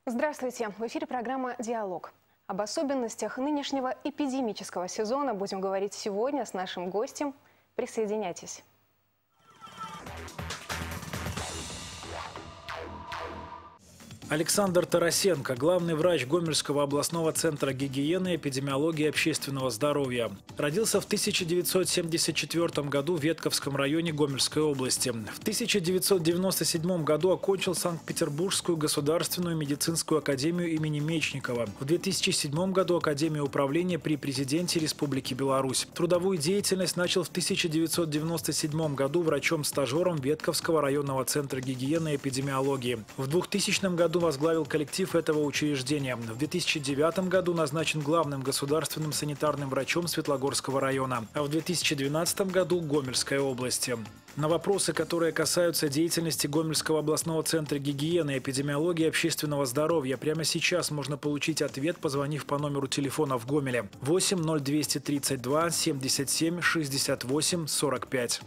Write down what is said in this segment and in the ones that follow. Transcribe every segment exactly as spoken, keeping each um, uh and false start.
Здравствуйте! В эфире программа «Диалог». Об особенностях нынешнего эпидемического сезона будем говорить сегодня с нашим гостем. Присоединяйтесь. Александр Тарасенко, главный врач Гомельского областного центра гигиены, эпидемиологии и общественного здоровья. Родился в тысяча девятьсот семьдесят четвёртом году в Ветковском районе Гомельской области. В тысяча девятьсот девяносто седьмом году окончил Санкт-Петербургскую государственную медицинскую академию имени Мечникова. В две тысячи седьмом году Академию управления при президенте Республики Беларусь. Трудовую деятельность начал в тысяча девятьсот девяносто седьмом году врачом-стажером Ветковского районного центра гигиены и эпидемиологии. В двухтысячном году возглавил коллектив этого учреждения. В две тысячи девятом году назначен главным государственным санитарным врачом Светлогорского района, а в две тысячи двенадцатом году Гомельской области. На вопросы, которые касаются деятельности Гомельского областного центра гигиены, эпидемиологии и общественного здоровья, прямо сейчас можно получить ответ, позвонив по номеру телефона в Гомеле восемь ноль двести тридцать два семьдесят семь шестьдесят восемь сорок пять.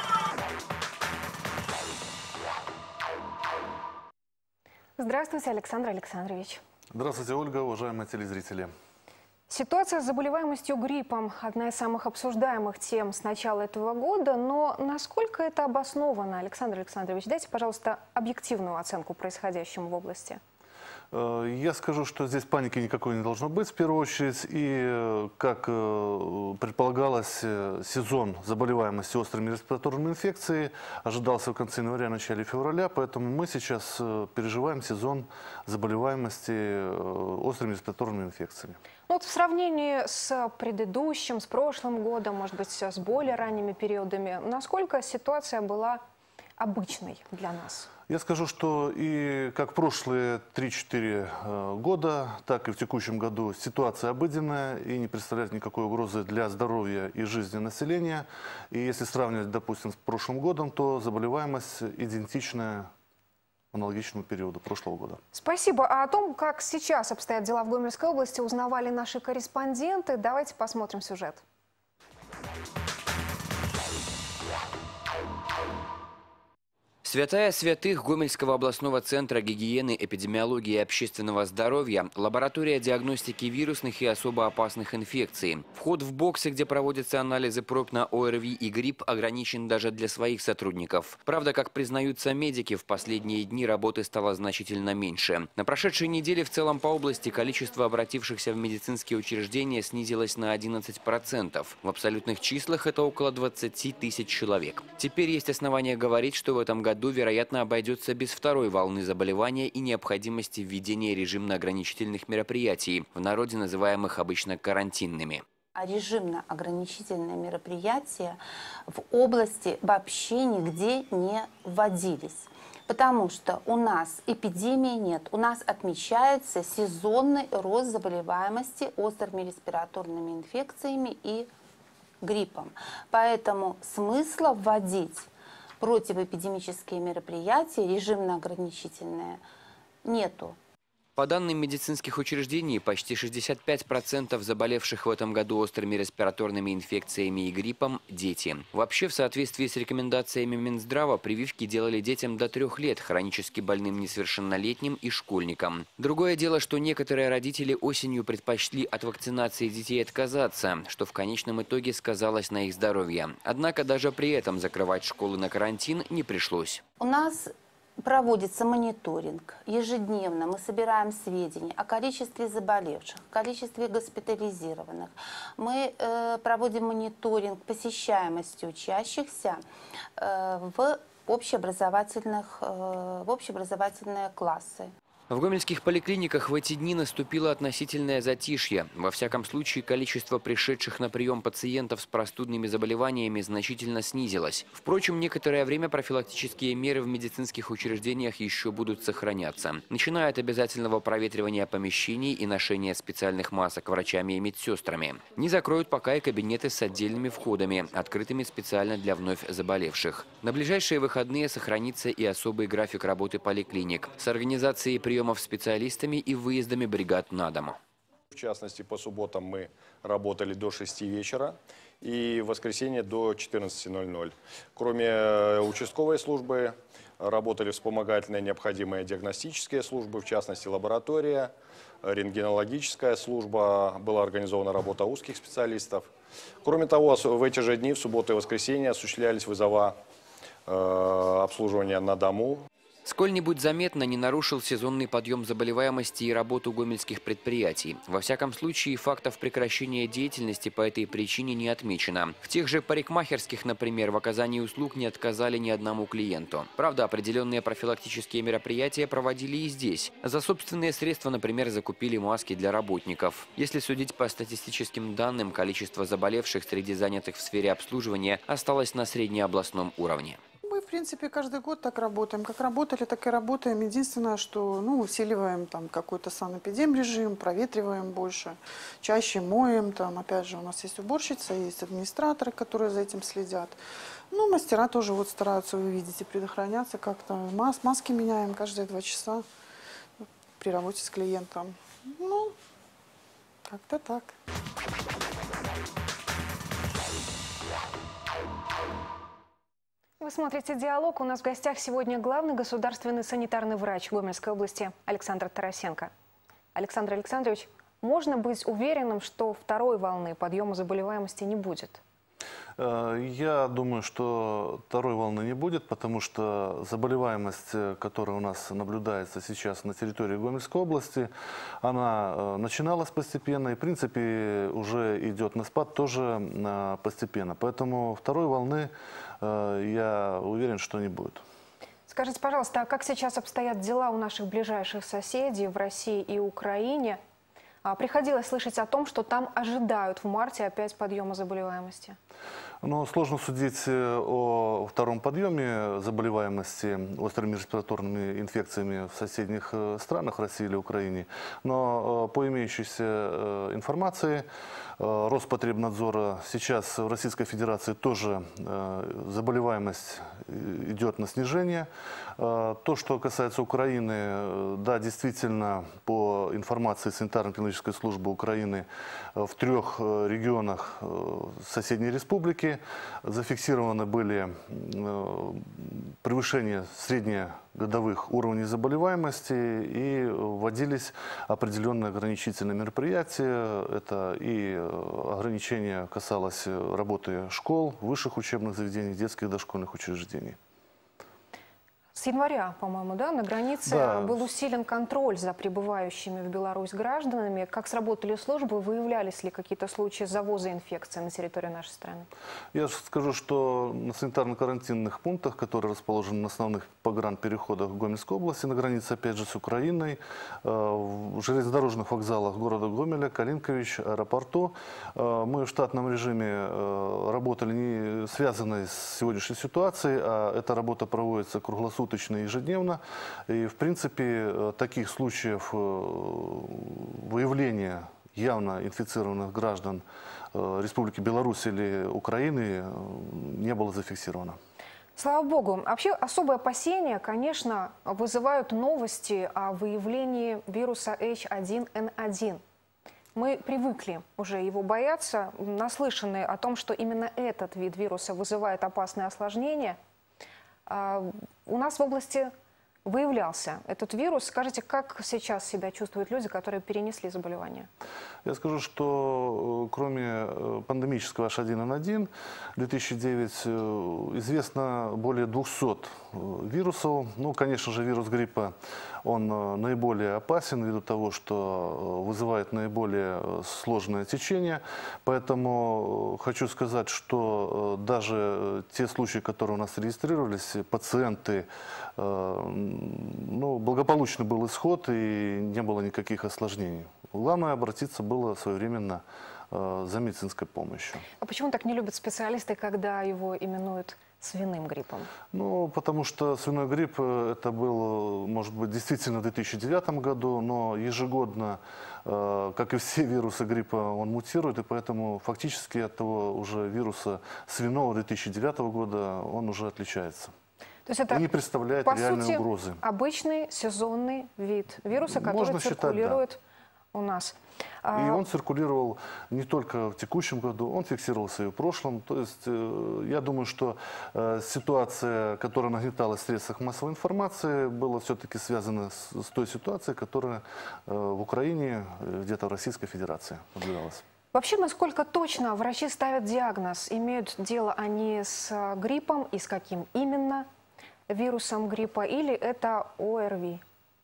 Здравствуйте, Александр Александрович. Здравствуйте, Ольга, уважаемые телезрители. Ситуация с заболеваемостью гриппом – одна из самых обсуждаемых тем с начала этого года. Но насколько это обосновано, Александр Александрович? Дайте, пожалуйста, объективную оценку происходящему в области. Я скажу, что здесь паники никакой не должно быть, в первую очередь. И, как предполагалось, сезон заболеваемости острыми респираторными инфекциями ожидался в конце января, начале февраля. Поэтому мы сейчас переживаем сезон заболеваемости острыми респираторными инфекциями. Ну, вот в сравнении с предыдущим, с прошлым годом, может быть, с более ранними периодами, насколько ситуация была обычной для нас? Я скажу, что и как прошлые три-четыре года, так и в текущем году ситуация обыденная и не представляет никакой угрозы для здоровья и жизни населения. И если сравнивать, допустим, с прошлым годом, то заболеваемость идентичная аналогичному периоду прошлого года. Спасибо. А о том, как сейчас обстоят дела в Гомельской области, узнавали наши корреспонденты. Давайте посмотрим сюжет. Святая святых Гомельского областного центра гигиены, эпидемиологии и общественного здоровья – лаборатория диагностики вирусных и особо опасных инфекций. Вход в боксы, где проводятся анализы проб на ОРВИ и грипп, ограничен даже для своих сотрудников. Правда, как признаются медики, в последние дни работы стало значительно меньше. На прошедшей неделе в целом по области количество обратившихся в медицинские учреждения снизилось на одиннадцать процентов. В абсолютных числах это около двадцати тысяч человек. Теперь есть основания говорить, что в этом году вероятно, обойдется без второй волны заболевания и необходимости введения режимно-ограничительных мероприятий, в народе называемых обычно карантинными. А режимно-ограничительные мероприятия в области вообще нигде не вводились. Потому что у нас эпидемии нет, у нас отмечается сезонный рост заболеваемости острыми респираторными инфекциями и гриппом. Поэтому смысла вводить противоэпидемические мероприятия, режимно-ограничительные, нету. По данным медицинских учреждений, почти шестьдесят пять процентов заболевших в этом году острыми респираторными инфекциями и гриппом – дети. Вообще, в соответствии с рекомендациями Минздрава, прививки делали детям до трех лет, хронически больным несовершеннолетним и школьникам. Другое дело, что некоторые родители осенью предпочли от вакцинации детей отказаться, что в конечном итоге сказалось на их здоровье. Однако даже при этом закрывать школы на карантин не пришлось. У нас проводится мониторинг. Ежедневно мы собираем сведения о количестве заболевших, количестве госпитализированных. Мы э, проводим мониторинг посещаемости учащихся э, в общеобразовательных, э, в общеобразовательные классы. В гомельских поликлиниках в эти дни наступило относительное затишье. Во всяком случае, количество пришедших на прием пациентов с простудными заболеваниями значительно снизилось. Впрочем, некоторое время профилактические меры в медицинских учреждениях еще будут сохраняться. Начиная от обязательного проветривания помещений и ношения специальных масок врачами и медсестрами. Не закроют пока и кабинеты с отдельными входами, открытыми специально для вновь заболевших. На ближайшие выходные сохранится и особый график работы поликлиник с организацией приема специалистами и выездами бригад на дом. В частности, по субботам мы работали до шести вечера и в воскресенье до четырнадцати ноль-ноль. Кроме участковой службы, работали вспомогательные необходимые диагностические службы, в частности лаборатория, рентгенологическая служба, была организована работа узких специалистов. Кроме того, в эти же дни, в субботу и воскресенье, осуществлялись вызова э, обслуживания на дому. Сколь-нибудь заметно не нарушил сезонный подъем заболеваемости и работу гомельских предприятий. Во всяком случае, фактов прекращения деятельности по этой причине не отмечено. В тех же парикмахерских, например, в оказании услуг не отказали ни одному клиенту. Правда, определенные профилактические мероприятия проводили и здесь. За собственные средства, например, закупили маски для работников. Если судить по статистическим данным, количество заболевших среди занятых в сфере обслуживания осталось на среднеобластном уровне. Мы, в принципе, каждый год так работаем. Как работали, так и работаем. Единственное, что ну, усиливаем там какой-то санэпидемрежим, проветриваем больше, чаще моем. Там, опять же, у нас есть уборщица, есть администраторы, которые за этим следят. Ну, мастера тоже вот стараются, вы видите, предохраняться как-то. Мас маски меняем каждые два часа при работе с клиентом. Ну, как-то так. Вы смотрите «Диалог». У нас в гостях сегодня главный государственный санитарный врач Гомельской области Александр Тарасенко. Александр Александрович, можно быть уверенным, что второй волны подъема заболеваемости не будет? Я думаю, что второй волны не будет, потому что заболеваемость, которая у нас наблюдается сейчас на территории Гомельской области, она начиналась постепенно и, в принципе, уже идет на спад тоже постепенно. Поэтому второй волны, я уверен, что не будет. Скажите, пожалуйста, а как сейчас обстоят дела у наших ближайших соседей в России и Украине? Приходилось слышать о том, что там ожидают в марте опять подъема заболеваемости. Но сложно судить о втором подъеме заболеваемости острыми респираторными инфекциями в соседних странах России или Украине. Но по имеющейся информации Роспотребнадзора сейчас в Российской Федерации тоже заболеваемость идет на снижение. То, что касается Украины, да, действительно, по информации санитарно-клинической службы Украины, в трех регионах соседней республики зафиксированы были превышения среднегодовых уровней заболеваемости и вводились определенные ограничительные мероприятия. Это и ограничение касалось работы школ, высших учебных заведений, детских дошкольных учреждений. С января, по-моему, да, на границе да. был усилен контроль за прибывающими в Беларусь гражданами. Как сработали службы, выявлялись ли какие-то случаи завоза инфекции на территорию нашей страны? Я скажу, что на санитарно-карантинных пунктах, которые расположены на основных погранпереходах Гомельской области, на границе, опять же, с Украиной, в железнодорожных вокзалах города Гомеля, Калинкович, аэропорту, мы в штатном режиме работали, не связанной с сегодняшней ситуацией, а эта работа проводится круглосуточно, ежедневно. И, в принципе, таких случаев выявления явно инфицированных граждан Республики Беларусь или Украины не было зафиксировано. Слава богу. Вообще особые опасения, конечно, вызывают новости о выявлении вируса эйч один эн один. Мы привыкли уже его бояться, наслышаны о том, что именно этот вид вируса вызывает опасные осложнения. У нас в области выявлялся этот вирус. Скажите, как сейчас себя чувствуют люди, которые перенесли заболевание? Я скажу, что кроме пандемического эйч один эн один две тысячи девять известно более двухсот вирусов. Ну, конечно же, вирус гриппа, он наиболее опасен ввиду того, что вызывает наиболее сложное течение. Поэтому хочу сказать, что даже те случаи, которые у нас регистрировались, пациенты, ну, благополучно был исход и не было никаких осложнений. Главное обратиться было своевременно э, за медицинской помощью. А почему так не любят специалисты, когда его именуют свиным гриппом? Ну, потому что свиной грипп это был, может быть, действительно в две тысячи девятом году, но ежегодно, э, как и все вирусы гриппа, он мутирует, и поэтому фактически от того уже вируса свиного две тысячи девятого года он уже отличается. То есть это, и не представляет по реальной сути, угрозы. Обычный сезонный вид вируса, который Можно циркулирует считать, у нас. И он циркулировал не только в текущем году, он фиксировался и в прошлом. То есть э, я думаю, что э, ситуация, которая нагнеталась в средствах массовой информации, была все-таки связана с, с той ситуацией, которая э, в Украине, э, где-то в Российской Федерации наблюдалась. Вообще, насколько точно врачи ставят диагноз? Имеют дело они с гриппом и с каким именно вирусом гриппа, или это ОРВИ?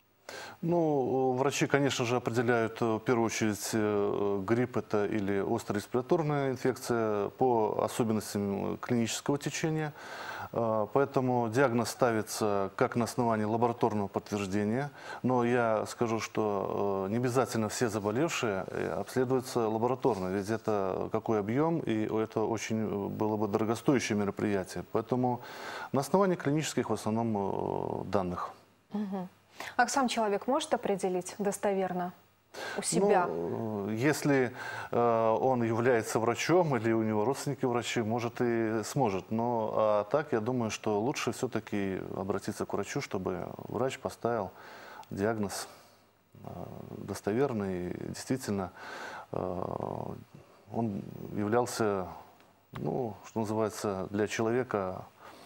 Ну, врачи, конечно же, определяют в первую очередь грипп это или острая респираторная инфекция по особенностям клинического течения. Поэтому диагноз ставится как на основании лабораторного подтверждения. Но я скажу, что не обязательно все заболевшие обследуются лабораторно, ведь это какой объем, и это очень было бы дорогостоящее мероприятие. Поэтому на основании клинических в основном данных. Угу. А сам человек может определить достоверно у себя? Ну, если э, он является врачом или у него родственники врачи, может и сможет. Но а так, я думаю, что лучше все-таки обратиться к врачу, чтобы врач поставил диагноз э, достоверный. И действительно, э, он являлся, ну, что называется, для человека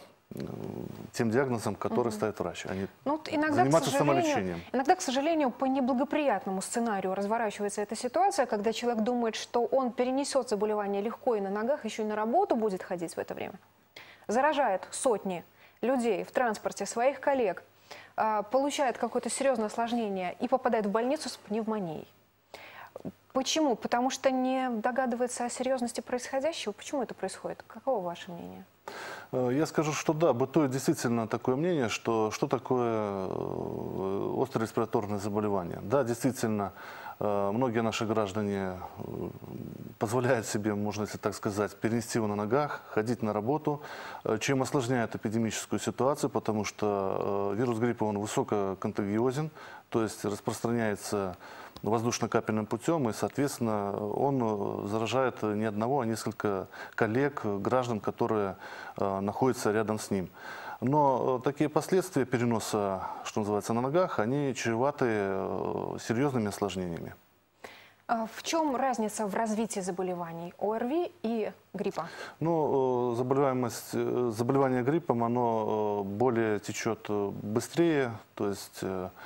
тем диагнозом, который угу. ставит врач, а не ну, вот иногда, заниматься самолечением. Иногда, к сожалению, по неблагоприятному сценарию разворачивается эта ситуация, когда человек думает, что он перенесет заболевание легко и на ногах, еще и на работу будет ходить в это время. Заражает сотни людей в транспорте, своих коллег, получает какое-то серьезное осложнение и попадает в больницу с пневмонией. Почему? Потому что не догадывается о серьезности происходящего. Почему это происходит? Каково ваше мнение? Я скажу, что да, бытует действительно такое мнение, что что такое острое респираторное заболевание. Да, действительно, многие наши граждане позволяют себе, можно если так сказать, перенести его на ногах, ходить на работу, чем осложняет эпидемическую ситуацию, потому что вирус гриппа, он высококонтагиозен, то есть распространяется воздушно-капельным путем, и, соответственно, он заражает не одного, а несколько коллег, граждан, которые э, находятся рядом с ним. Но такие последствия переноса, что называется, на ногах, они чреваты э, серьезными осложнениями. А в чем разница в развитии заболеваний ОРВИ и гриппа? Ну, заболеваемость, заболевание гриппом, оно более течет быстрее, то есть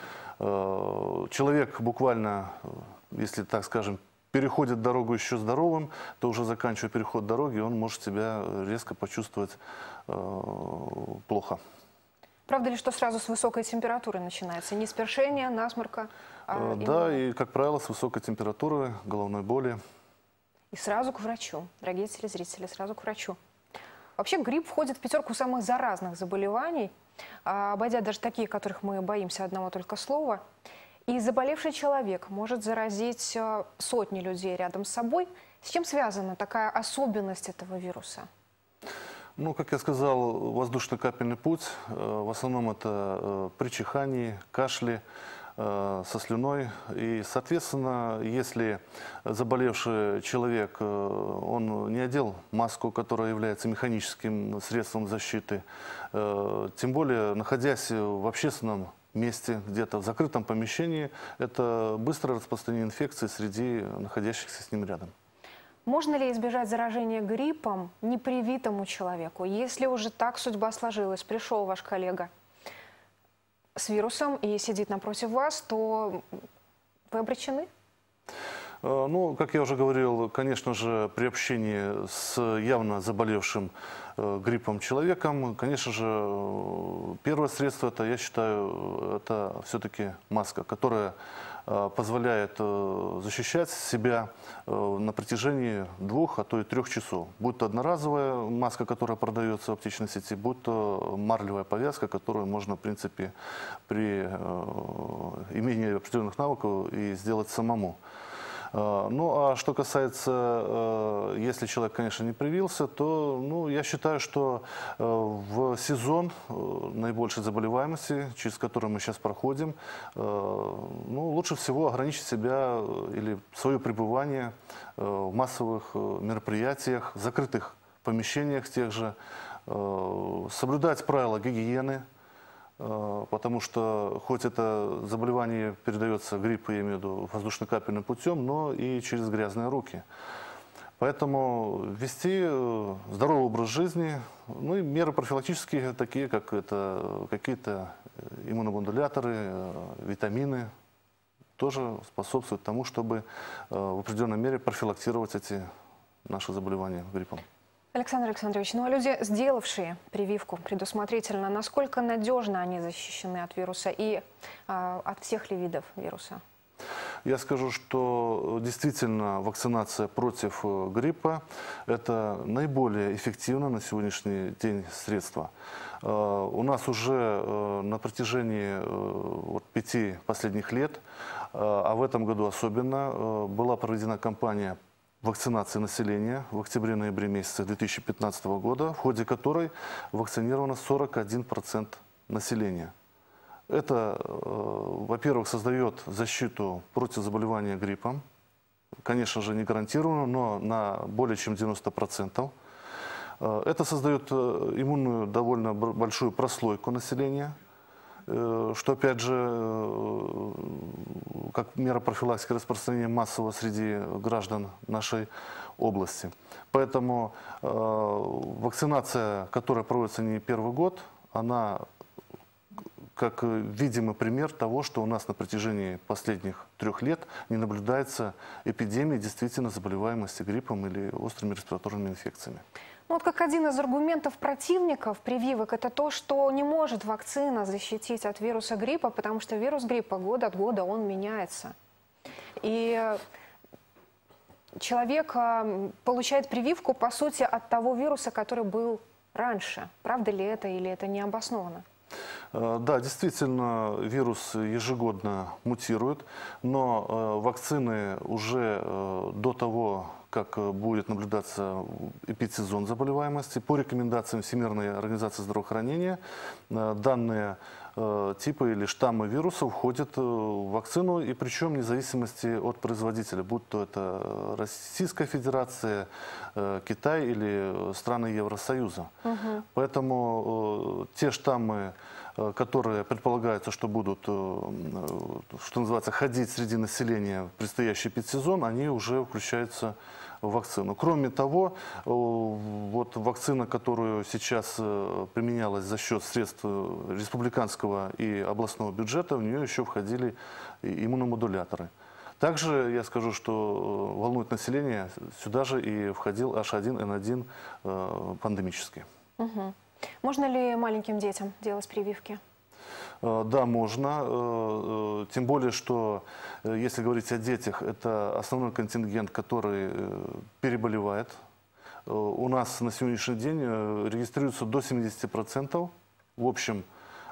человек буквально, если так скажем, переходит дорогу еще здоровым, то уже заканчивая переход дороги, он может себя резко почувствовать э, плохо. Правда ли, что сразу с высокой температурой начинается? Не с першения, насморка? А да, именно... и, как правило, с высокой температурой, головной боли. И сразу к врачу, дорогие телезрители, сразу к врачу. Вообще грипп входит в пятерку самых заразных заболеваний, обойдя даже такие, которых мы боимся одного только слова. И заболевший человек может заразить сотни людей рядом с собой. С чем связана такая особенность этого вируса? Ну, как я сказал, воздушно-капельный путь. В основном это при чихании, кашле, со слюной. И, соответственно, если заболевший человек, он не одел маску, которая является механическим средством защиты, тем более, находясь в общественном месте, где-то в закрытом помещении, это быстрое распространение инфекции среди находящихся с ним рядом. Можно ли избежать заражения гриппом непривитому человеку? Если уже так судьба сложилась, пришел ваш коллега с вирусом и сидит напротив вас, то вы обречены? Ну, как я уже говорил, конечно же, при общении с явно заболевшим гриппом человеком, конечно же, первое средство, это, я считаю, это все-таки маска, которая позволяет защищать себя на протяжении двух, а то и трех часов. Будь то одноразовая маска, которая продается в аптечной сети, будь то марлевая повязка, которую можно, в принципе, при имении определенных навыков и сделать самому. Ну, а что касается, если человек, конечно, не привился, то, ну, я считаю, что в сезон наибольшей заболеваемости, через который мы сейчас проходим, ну, лучше всего ограничить себя или свое пребывание в массовых мероприятиях, в закрытых помещениях тех же, соблюдать правила гигиены, потому что хоть это заболевание передается, грипп, я имею в виду, воздушно-капельным путем, но и через грязные руки. Поэтому вести здоровый образ жизни, ну и меры профилактические, такие как это какие-то иммуномодуляторы, витамины, тоже способствуют тому, чтобы в определенной мере профилактировать эти наши заболевания гриппом. Александр Александрович, ну а люди, сделавшие прививку предусмотрительно, насколько надежно они защищены от вируса и э, от всех ли видов вируса? Я скажу, что действительно вакцинация против гриппа – это наиболее эффективное на сегодняшний день средство. У нас уже на протяжении вот, пяти последних лет, а в этом году особенно, была проведена кампания вакцинации населения в октябре-ноябре месяцах две тысячи пятнадцатого года, в ходе которой вакцинировано сорок один процент населения. Это, во-первых, создает защиту против заболевания гриппом, конечно же, не гарантированную, но на более чем девяносто процентов. Это создает иммунную довольно большую прослойку населения, что, опять же, как мера профилактики распространения массового среди граждан нашей области. Поэтому э, вакцинация, которая проводится не первый год, она как видимый пример того, что у нас на протяжении последних трех лет не наблюдается эпидемии действительно заболеваемости гриппом или острыми респираторными инфекциями. Ну, вот как один из аргументов противников прививок, это то, что не может вакцина защитить от вируса гриппа, потому что вирус гриппа год от года он меняется. И человек получает прививку, по сути, от того вируса, который был раньше. Правда ли это или это не обосновано? Да, действительно, вирус ежегодно мутирует, но вакцины уже до того, как будет наблюдаться эпидсезон заболеваемости, по рекомендациям Всемирной организации здравоохранения, данные типы или штаммы вирусов входят в вакцину, и причем вне зависимости от производителя, будь то это Российская Федерация, Китай или страны Евросоюза. Угу. Поэтому те штаммы, которые предполагается, что будут, что называется, ходить среди населения в предстоящий эпидсезон, они уже включаются в вакцину. Кроме того, вот вакцина, которую сейчас применялась за счет средств республиканского и областного бюджета, в нее еще входили иммуномодуляторы. Также я скажу, что волнует население, сюда же и входил эйч один эн один пандемический. Угу. Можно ли маленьким детям делать прививки? Да, можно. Тем более, что, если говорить о детях, это основной контингент, который переболевает. У нас на сегодняшний день регистрируется до семидесяти процентов в общем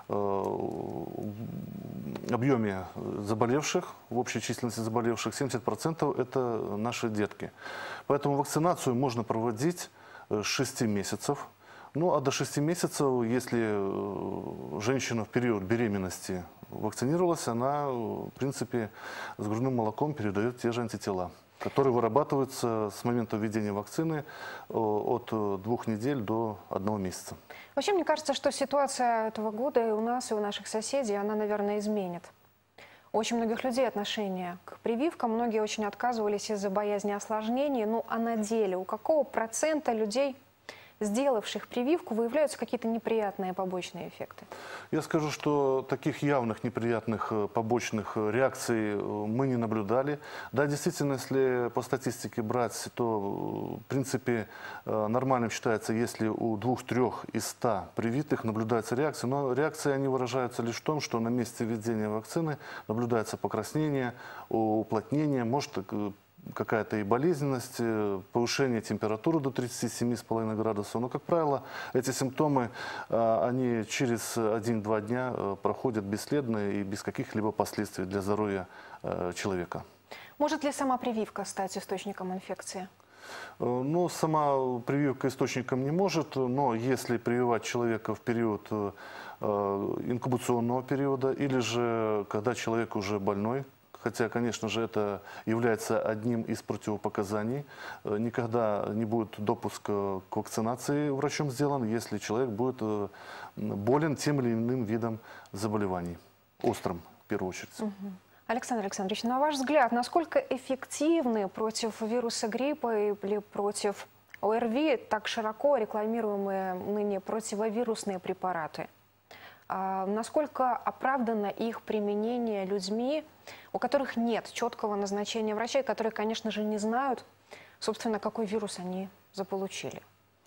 объеме заболевших, в общей численности заболевших, семьдесят процентов это наши детки. Поэтому вакцинацию можно проводить с шести месяцев. Ну, а до шести месяцев, если женщина в период беременности вакцинировалась, она, в принципе, с грудным молоком передает те же антитела, которые вырабатываются с момента введения вакцины от двух недель до одного месяца. Вообще, мне кажется, что ситуация этого года и у нас, и у наших соседей, она, наверное, изменит. У очень многих людей отношение к прививкам, многие очень отказывались из-за боязни осложнений. Ну, а на деле у какого процента людей, сделавших прививку, выявляются какие-то неприятные побочные эффекты? Я скажу, что таких явных неприятных побочных реакций мы не наблюдали. Да, действительно, если по статистике брать, то, в принципе, нормальным считается, если у двух-трех из ста привитых наблюдается реакция. Но реакции, они выражаются лишь в том, что на месте введения вакцины наблюдается покраснение, уплотнение, может какая-то и болезненность, повышение температуры до тридцати семи с половиной градусов. Но, как правило, эти симптомы, они через один-два дня проходят бесследно и без каких-либо последствий для здоровья человека. Может ли сама прививка стать источником инфекции? Ну, сама прививка источником не может, но если прививать человека в период инкубационного периода или же когда человек уже больной, хотя, конечно же, это является одним из противопоказаний. Никогда не будет допуск к вакцинации врачом сделан, если человек будет болен тем или иным видом заболеваний, острым в первую очередь. Угу. Александр Александрович, на ваш взгляд, насколько эффективны против вируса гриппа или против ОРВИ так широко рекламируемые ныне противовирусные препараты? А насколько оправдано их применение людьми, у которых нет четкого назначения врачей, которые, конечно же, не знают, собственно, какой вирус они заполучили?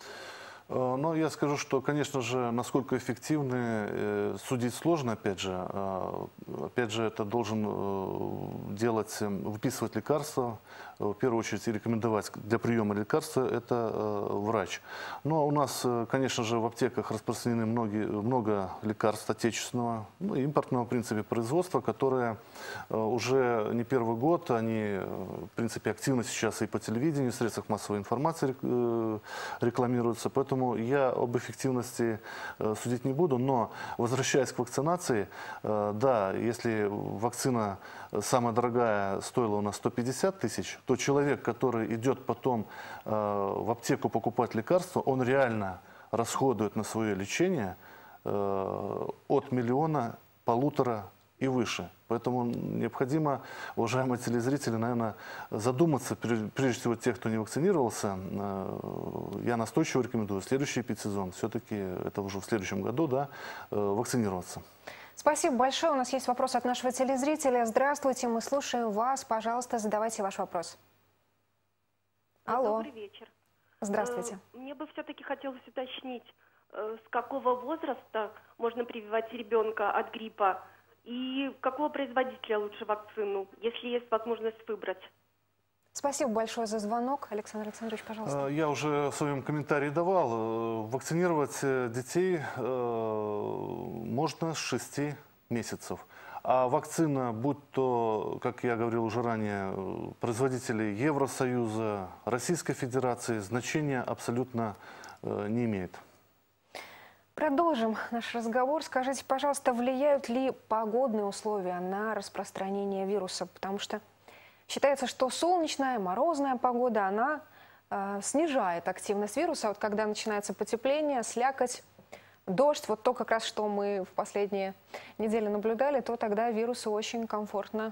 Но я скажу, что, конечно же, насколько эффективны, судить сложно, опять же. Опять же, это должен делать, выписывать лекарства, в первую очередь, и рекомендовать для приема лекарства это врач. Но у нас, конечно же, в аптеках распространены многие, много лекарств отечественного, ну, импортного, в принципе, производства, которые уже не первый год, они, в принципе, активно сейчас и по телевидению, и в средствах массовой информации рекламируются. Поэтому Поэтому я об эффективности э, судить не буду, но возвращаясь к вакцинации, э, да, если вакцина самая дорогая стоила у нас сто пятьдесят тысяч, то человек, который идет потом э, в аптеку покупать лекарства, он реально расходует на свое лечение э, от миллиона, полутора и выше. Поэтому необходимо, уважаемые телезрители, наверное, задуматься, прежде всего тех, кто не вакцинировался. Я настойчиво рекомендую в следующий эпидсезон, все-таки это уже в следующем году, да, вакцинироваться. Спасибо большое. У нас есть вопрос от нашего телезрителя. Здравствуйте, мы слушаем вас. Пожалуйста, задавайте ваш вопрос. Алло. Добрый вечер. Здравствуйте. Мне бы все-таки хотелось уточнить, с какого возраста можно прививать ребенка от гриппа? И какого производителя лучше вакцину, если есть возможность выбрать? Спасибо большое за звонок. Александр Александрович, пожалуйста. Я уже в своем комментарии давал. Вакцинировать детей можно с шести месяцев. А вакцина, будь то, как я говорил уже ранее, производители Евросоюза, Российской Федерации, значения абсолютно не имеет. Продолжим наш разговор. Скажите, пожалуйста, влияют ли погодные условия на распространение вируса? Потому что считается, что солнечная, морозная погода, она э, снижает активность вируса. Вот когда начинается потепление, слякоть, дождь, вот то как раз, что мы в последние недели наблюдали, то тогда вирусу очень комфортно.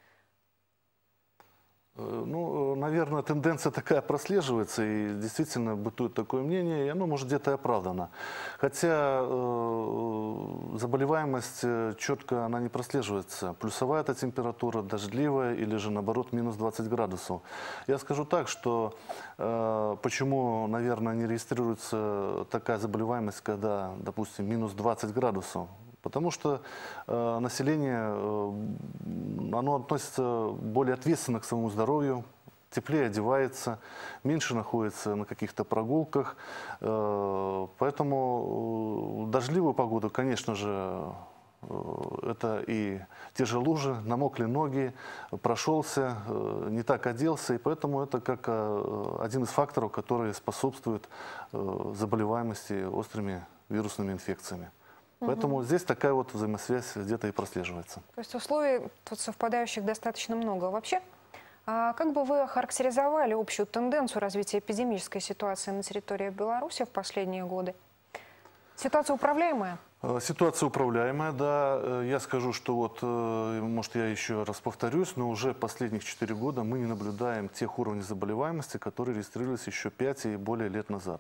Ну, наверное, тенденция такая прослеживается, и действительно бытует такое мнение, и оно, может, где-то и оправдано. Хотя э, заболеваемость четко она не прослеживается. Плюсовая это температура, дождливая или же, наоборот, минус двадцать градусов. Я скажу так, что э, почему, наверное, не регистрируется такая заболеваемость, когда, допустим, минус двадцать градусов. Потому что э, население, э, оно относится более ответственно к своему здоровью, теплее одевается, меньше находится на каких-то прогулках. Э, поэтому дождливую погоду, конечно же, э, это и те же лужи, намокли ноги, прошелся, э, не так оделся. И поэтому это как э, один из факторов, который способствует э, заболеваемости острыми вирусными инфекциями. Поэтому угу. здесь такая вот взаимосвязь где-то и прослеживается. То есть условий тут совпадающих достаточно много. Вообще, а как бы вы охарактеризовали общую тенденцию развития эпидемической ситуации на территории Беларуси в последние годы? Ситуация управляемая? Ситуация управляемая, да. Я скажу, что вот, может, я еще раз повторюсь, но уже последних четыре года мы не наблюдаем тех уровней заболеваемости, которые регистрировались еще пять и более лет назад.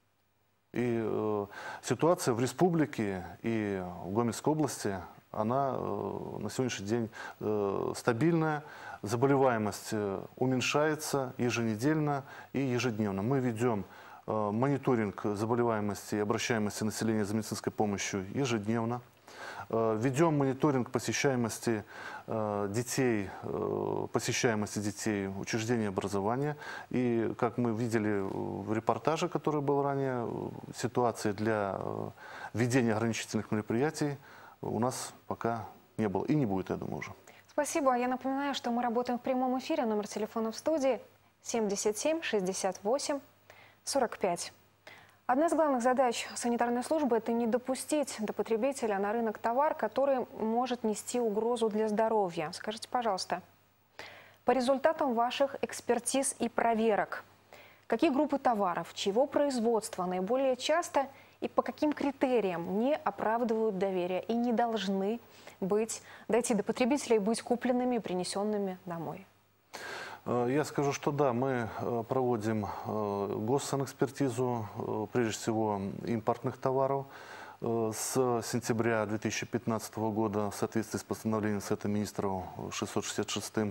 И э, ситуация в республике и в Гомельской области, она э, на сегодняшний день э, стабильная. Заболеваемость э, уменьшается еженедельно и ежедневно. Мы ведем э, мониторинг заболеваемости и обращаемости населения за медицинской помощью ежедневно. Э, ведем мониторинг посещаемости э, детей, э, посещаемости детей учреждений образования. И, как мы видели в репортаже, который был ранее, ситуации для э, введения ограничительных мероприятий у нас пока не было и не будет, я думаю, уже. Спасибо. Я напоминаю, что мы работаем в прямом эфире. Номер телефона в студии семьдесят семь шестьдесят восемь сорок пять. Одна из главных задач санитарной службы – это не допустить до потребителя на рынок товар, который может нести угрозу для здоровья. Скажите, пожалуйста, по результатам ваших экспертиз и проверок, какие группы товаров, чьего производства наиболее часто и по каким критериям не оправдывают доверие и не должны быть, дойти до потребителя и быть купленными и принесенными домой? Я скажу, что да, мы проводим госсанэкспертизу, прежде всего, импортных товаров. С сентября две тысячи пятнадцатого года в соответствии с постановлением Совета министров шестьсот шестьдесят шестым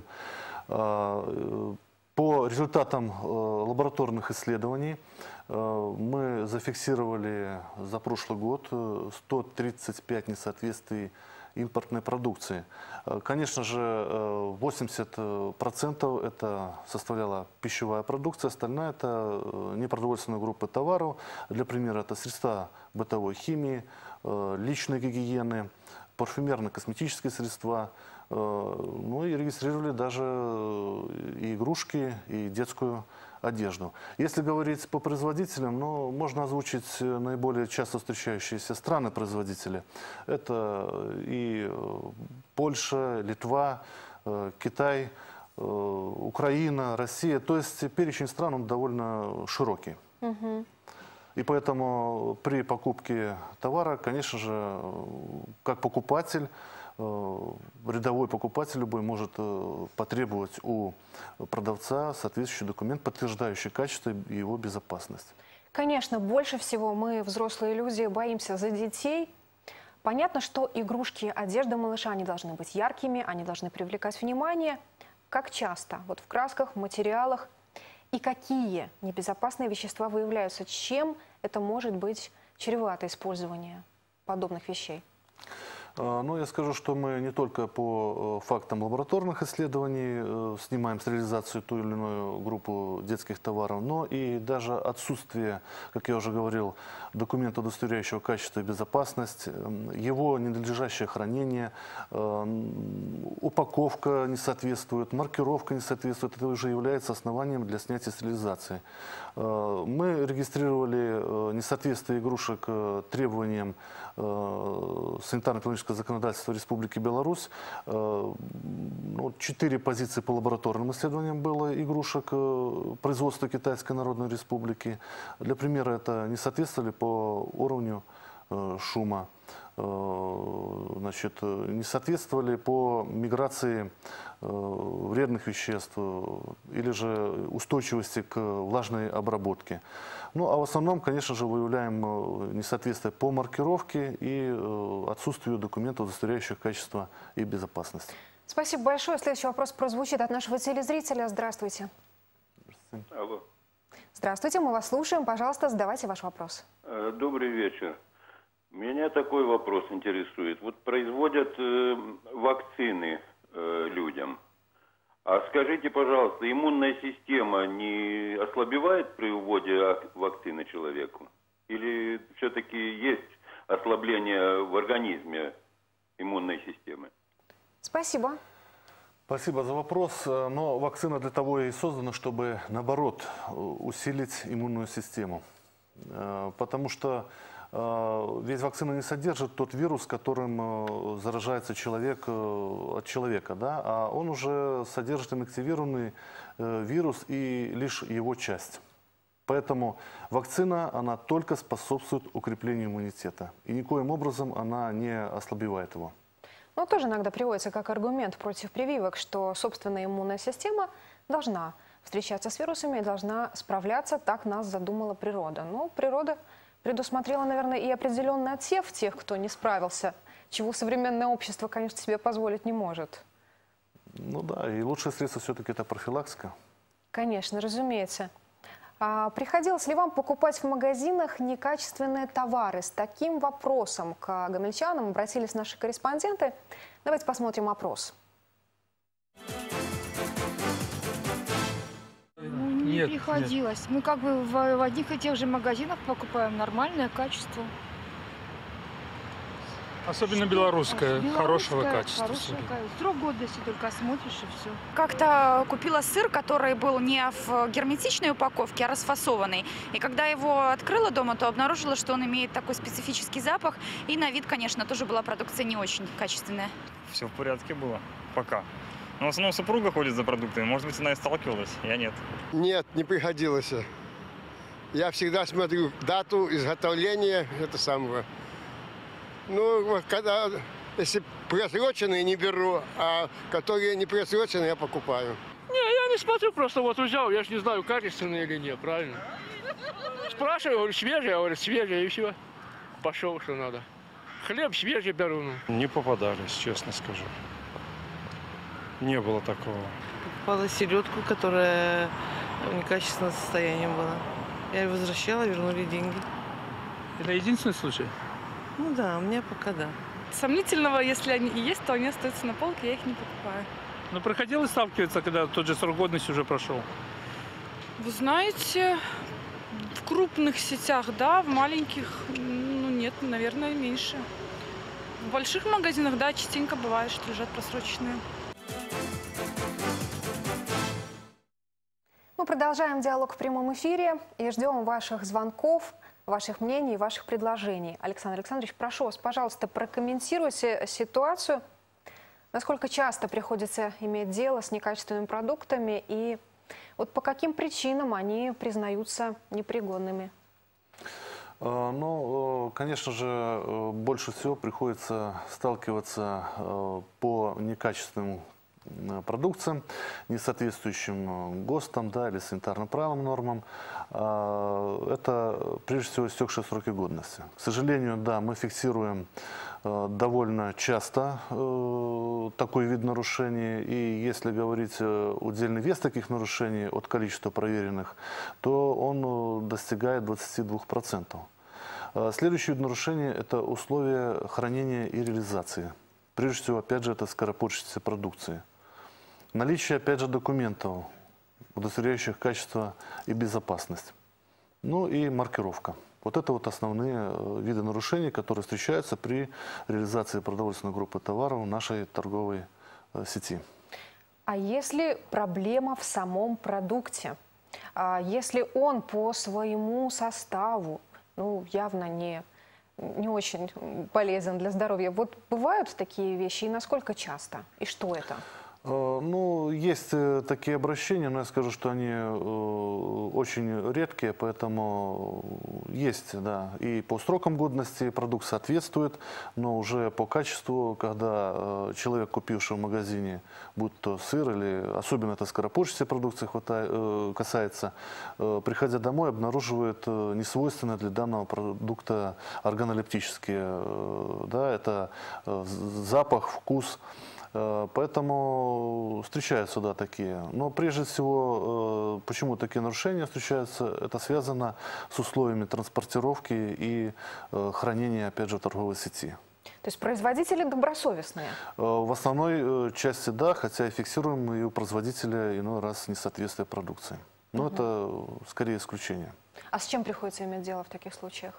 по результатам лабораторных исследований мы зафиксировали за прошлый год сто тридцать пять несоответствий импортной продукции. Конечно же, восемьдесят процентов это составляла пищевая продукция, остальная это непродовольственные группы товаров. Для примера, это средства бытовой химии, личной гигиены, парфюмерно-косметические средства. Ну и регистрировали даже и игрушки, и детскую одежду. Если говорить по производителям, ну, можно озвучить наиболее часто встречающиеся страны-производители. Это и Польша, Литва, Китай, Украина, Россия. То есть перечень стран он довольно широкий. Угу. И поэтому при покупке товара, конечно же, как покупатель, рядовой покупатель любой может потребовать у продавца соответствующий документ, подтверждающий качество и его безопасность. Конечно, больше всего мы, взрослые люди, боимся за детей. Понятно, что игрушки, одежда малыша, они должны быть яркими, они должны привлекать внимание. Как часто? Вот в красках, в материалах. И какие небезопасные вещества выявляются? Чем это может быть чревато использование подобных вещей? Ну, я скажу, что мы не только по фактам лабораторных исследований снимаем стерилизацию ту или иную группу детских товаров, но и даже отсутствие, как я уже говорил, документа, удостоверяющего качество и безопасность, его ненадлежащее хранение, упаковка не соответствует, маркировка не соответствует, это уже является основанием для снятия стерилизации. Мы регистрировали несоответствие игрушек требованиям санитарно-экономического законодательства Республики Беларусь. Четыре позиции по лабораторным исследованиям было игрушек производства Китайской Народной Республики. Для примера, это не соответствовали по уровню шума, значит, не соответствовали по миграции вредных веществ или же устойчивости к влажной обработке. Ну, а в основном, конечно же, выявляем несоответствие по маркировке и отсутствию документов, удостоверяющих качество и безопасность. Спасибо большое. Следующий вопрос прозвучит от нашего телезрителя. Здравствуйте. Алло. Здравствуйте, мы вас слушаем. Пожалуйста, задавайте ваш вопрос. Добрый вечер. Меня такой вопрос интересует. Вот производят э, вакцины э, людям. А скажите, пожалуйста, иммунная система не ослабевает при вводе вакцины человеку? Или все-таки есть ослабление в организме иммунной системы? Спасибо. Спасибо за вопрос. Но вакцина для того и создана, чтобы, наоборот, усилить иммунную систему. Потому что ведь вакцина не содержит тот вирус, которым заражается человек от человека, да? А он уже содержит инактивированный вирус и лишь его часть. Поэтому вакцина, она только способствует укреплению иммунитета. И никоим образом она не ослабевает его. Но тоже иногда приводится как аргумент против прививок, что собственная иммунная система должна встречаться с вирусами и должна справляться, так нас задумала природа. Но природа предусмотрела, наверное, и определенный отсев тех, кто не справился, чего современное общество, конечно, себе позволить не может. Ну да, и лучшее средство все-таки это профилактика. Конечно, разумеется. А приходилось ли вам покупать в магазинах некачественные товары? С таким вопросом к гомельчанам обратились наши корреспонденты. Давайте посмотрим опрос. Не нет, приходилось. Нет. Мы как бы в, в одних и тех же магазинах покупаем нормальное качество. Особенно белорусская, Белорусская, хорошего качества. Хорошего качества. Срок годности только смотришь и все. Как-то купила сыр, который был не в герметичной упаковке, а расфасованный. И когда его открыла дома, то обнаружила, что он имеет такой специфический запах. И на вид, конечно, тоже была продукция не очень качественная. Все в порядке было, пока. Но в основном супруга ходит за продуктами. Может быть, она и сталкивалась, я нет. Нет, не приходилось. Я всегда смотрю дату изготовления, это самого. Ну, когда, если просроченные не беру, а которые не просроченные я покупаю. Не, я не смотрю, просто вот взял, я же не знаю, качественные или нет, правильно? Спрашиваю, говорю, свежий, я говорю, свежий, и все. Пошел, что надо. Хлеб свежий беру. Ну. Не попадались, честно скажу. Не было такого. Покупала селедку, которая в некачественном состоянии была. Я ее возвращала, вернули деньги. Это единственный случай? Ну да, у меня пока да. Сомнительного, если они и есть, то они остаются на полке, я их не покупаю. Ну, приходилось сталкиваться, когда тот же срок годности уже прошел? Вы знаете, в крупных сетях, да, в маленьких, ну нет, наверное, меньше. В больших магазинах, да, частенько бывает, что лежат просроченные. Мы продолжаем диалог в прямом эфире и ждем ваших звонков, ваших мнений, ваших предложений. Александр Александрович, прошу вас, пожалуйста, прокомментируйте ситуацию. Насколько часто приходится иметь дело с некачественными продуктами и вот по каким причинам они признаются непригодными? Ну, конечно же, больше всего приходится сталкиваться по некачественным продукциям, не соответствующим ГОСТам, да, или санитарно-правовым нормам. Это, прежде всего, истекшие сроки годности. К сожалению, да, мы фиксируем довольно часто такой вид нарушений. И если говорить удельный вес таких нарушений от количества проверенных, то он достигает двадцати двух процентов. Следующий вид нарушений – это условия хранения и реализации. Прежде всего, опять же, это скоропортящейся продукции. Наличие, опять же, документов, удостоверяющих качество и безопасность. Ну и маркировка. Вот это вот основные виды нарушений, которые встречаются при реализации продовольственной группы товаров в нашей торговой сети. А если проблема в самом продукте? А если он по своему составу, ну, явно не, не очень полезен для здоровья, вот бывают такие вещи и насколько часто? И что это? Ну, есть такие обращения, но я скажу, что они очень редкие, поэтому есть, да, и по срокам годности продукт соответствует, но уже по качеству, когда человек, купивший в магазине, будь то сыр или особенно это скоропортящейся продукции касается, приходя домой, обнаруживает несвойственные для данного продукта органолептические, да, это запах, вкус. Поэтому встречаются, да, такие. Но прежде всего, почему такие нарушения встречаются, это связано с условиями транспортировки и хранения, опять же, в торговой сети. То есть производители добросовестные? В основной части да, хотя и фиксируем и у производителя иной раз несоответствие продукции. Но угу. это скорее исключение. А с чем приходится иметь дело в таких случаях?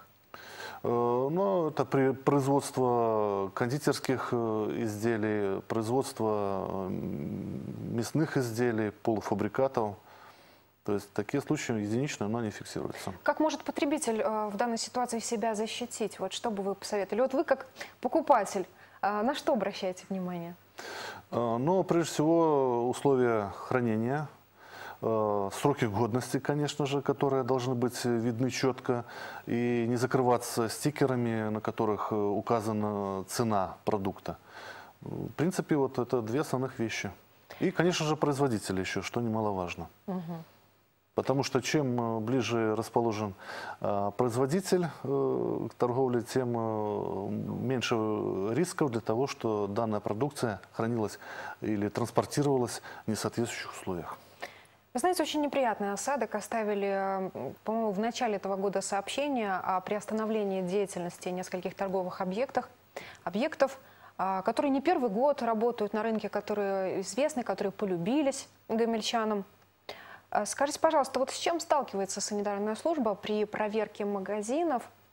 Ну, это при производство кондитерских изделий, производство мясных изделий, полуфабрикатов. То есть такие случаи единичные, но они фиксируются. Как может потребитель в данной ситуации себя защитить? Вот что бы вы посоветовали? Вот вы как покупатель, на что обращаете внимание? Ну, прежде всего, условия хранения. Сроки годности, конечно же, которые должны быть видны четко и не закрываться стикерами, на которых указана цена продукта. В принципе, вот это две основных вещи. И, конечно же, производители еще, что немаловажно. Угу. Потому что чем ближе расположен производитель к торговле, тем меньше рисков для того, что данная продукция хранилась или транспортировалась в несоответствующих условиях. Вы знаете, очень неприятный осадок оставили, по-моему, в начале этого года сообщение о приостановлении деятельности нескольких торговых объектов, объектов, которые не первый год работают на рынке, которые известны, которые полюбились гомельчанам. Скажите, пожалуйста, вот с чем сталкивается санитарная служба при проверке магазинов,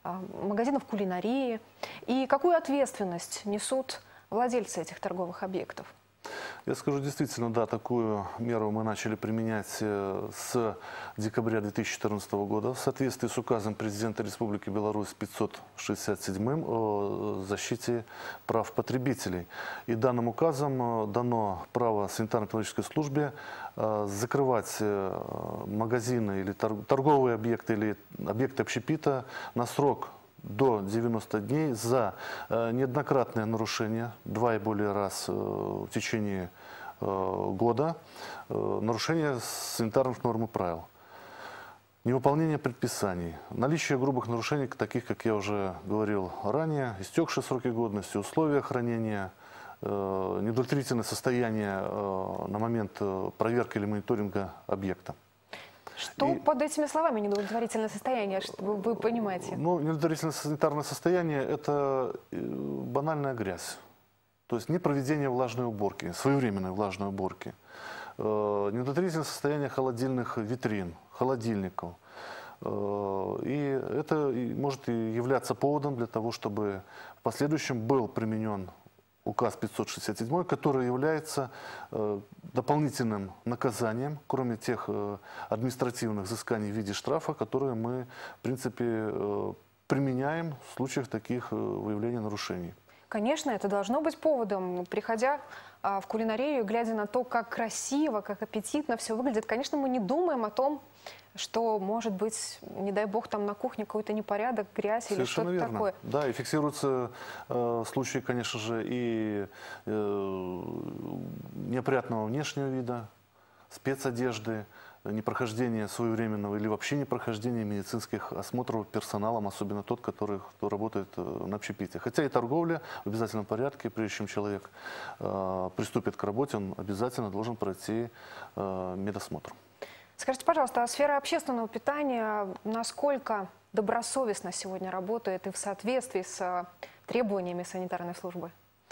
магазинов кулинарии. И какую ответственность несут владельцы этих торговых объектов? Я скажу, действительно, да, такую меру мы начали применять с декабря две тысячи четырнадцатого года в соответствии с указом президента Республики Беларусь пятьсот шестьдесят семь о защите прав потребителей. И данным указом дано право санитарно-экологической службе закрывать магазины или торговые объекты или объекты общепита на срок до девяноста дней за э, неоднократное нарушение, два и более раз э, в течение э, года, э, нарушение санитарных норм и правил, невыполнение предписаний, наличие грубых нарушений, таких, как я уже говорил ранее, истекшие сроки годности, условия хранения, э, неудовлетворительное состояние э, на момент э, проверки или мониторинга объекта. Что и, под этими словами неудовлетворительное состояние, чтобы вы понимаете? Ну, неудовлетворительное санитарное состояние – это банальная грязь. То есть не проведение влажной уборки, своевременной влажной уборки. Э, неудовлетворительное состояние холодильных витрин, холодильников. Э, и это может и являться поводом для того, чтобы в последующем был применен указ пятьсот шестьдесят семь, который является э, дополнительным наказанием, кроме тех э, административных взысканий в виде штрафа, которые мы, в принципе, э, применяем в случаях таких э, выявления нарушений. Конечно, это должно быть поводом. Приходя а, в кулинарию, глядя на то, как красиво, как аппетитно все выглядит, конечно, мы не думаем о том, что, может быть, не дай бог, там на кухне какой-то непорядок, грязь Совершенно или что-то такое. Да, и фиксируются э, случаи, конечно же, и э, неопрятного внешнего вида, спецодежды, непрохождения своевременного или вообще непрохождения медицинских осмотров персоналом, особенно тот, который кто работает на общепите. Хотя и торговля в обязательном порядке, прежде чем человек э, приступит к работе, он обязательно должен пройти э, медосмотр. Скажите, пожалуйста, а сфера общественного питания насколько добросовестно сегодня работает и в соответствии с требованиями санитарной службы?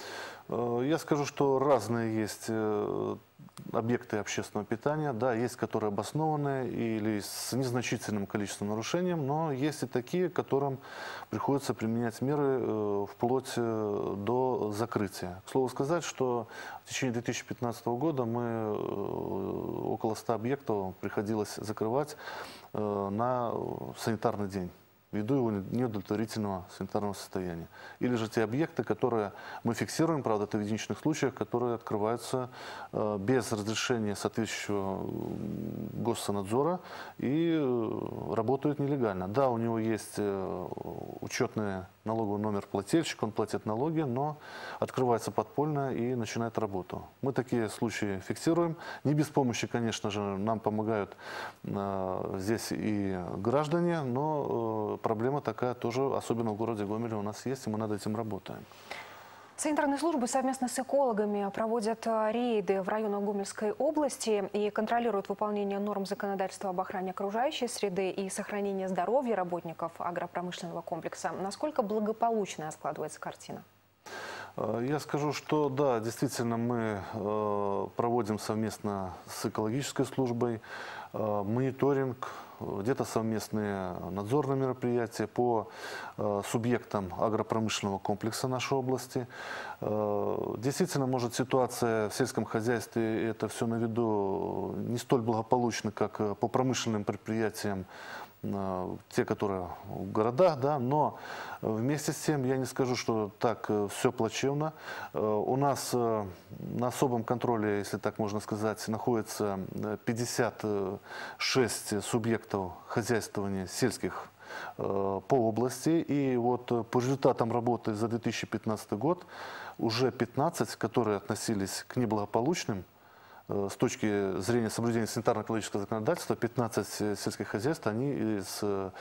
Я скажу, что разные есть объекты общественного питания, да, есть которые обоснованные или с незначительным количеством нарушений, но есть и такие, которым приходится применять меры вплоть до закрытия. К слову сказать, что в течение две тысячи пятнадцатого года мы около ста объектов приходилось закрывать на санитарный день, ввиду его неудовлетворительного санитарного состояния. Или же те объекты, которые мы фиксируем, правда, это в единичных случаях, которые открываются э, без разрешения соответствующего госсанадзора и э, работают нелегально. Да, у него есть э, учетный налоговый номер плательщика, он платит налоги, но открывается подпольно и начинает работу. Мы такие случаи фиксируем. Не без помощи, конечно же, нам помогают э, здесь и граждане, но э, проблема такая тоже, особенно в городе Гомеле, у нас есть, и мы над этим работаем. Санитарные службы совместно с экологами проводят рейды в районах Гомельской области и контролируют выполнение норм законодательства об охране окружающей среды и сохранении здоровья работников агропромышленного комплекса. Насколько благополучная складывается картина? Я скажу, что да, действительно мы э, проводим совместно с экологической службой э, мониторинг, где-то совместные надзорные мероприятия по э, субъектам агропромышленного комплекса нашей области. Э, действительно, может, ситуация в сельском хозяйстве, это все на виду, не столь благополучна, как по промышленным предприятиям, те, которые в городах, да, но вместе с тем я не скажу, что так все плачевно. У нас на особом контроле, если так можно сказать, находится пятьдесят шесть субъектов хозяйствования сельских по области. И вот по результатам работы за две тысячи пятнадцатый год уже пятнадцать, которые относились к неблагополучным, с точки зрения соблюдения санитарно-экологического законодательства, пятнадцать сельских хозяйств, они из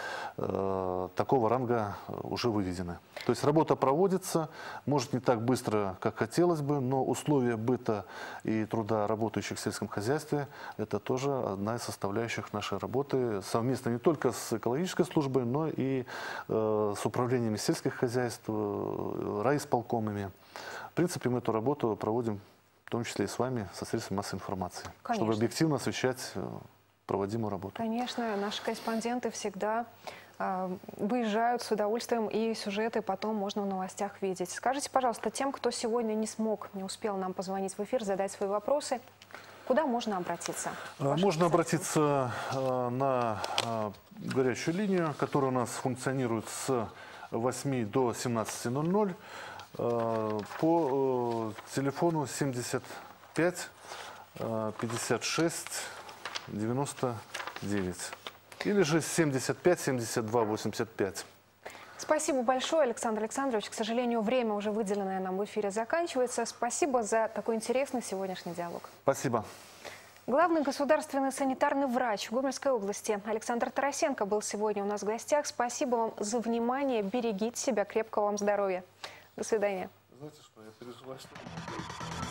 э, такого ранга уже выведены. То есть работа проводится, может не так быстро, как хотелось бы, но условия быта и труда работающих в сельском хозяйстве – это тоже одна из составляющих нашей работы, совместно не только с экологической службой, но и э, с управлениями сельских хозяйств, э, райисполкомами. В принципе, мы эту работу проводим в том числе и с вами, со средствами массовой информации, Конечно. Чтобы объективно освещать проводимую работу. Конечно, наши корреспонденты всегда выезжают с удовольствием, и сюжеты потом можно в новостях видеть. Скажите, пожалуйста, тем, кто сегодня не смог, не успел нам позвонить в эфир, задать свои вопросы, куда можно обратиться? Можно обратиться на горячую линию, которая у нас функционирует с восьми до семнадцати ноль-ноль по телефону семьдесят пять пятьдесят шесть девяносто девять или же семьдесят пять семьдесят два восемьдесят пять. Спасибо большое, Александр Александрович. К сожалению, время, уже выделенное нам в эфире, заканчивается. Спасибо за такой интересный сегодняшний диалог. Спасибо. Главный государственный санитарный врач Гомельской области Александр Тарасенко был сегодня у нас в гостях. Спасибо вам за внимание. Берегите себя, крепкого вам здоровья. До свидания. Знаете что, я переживаю, что...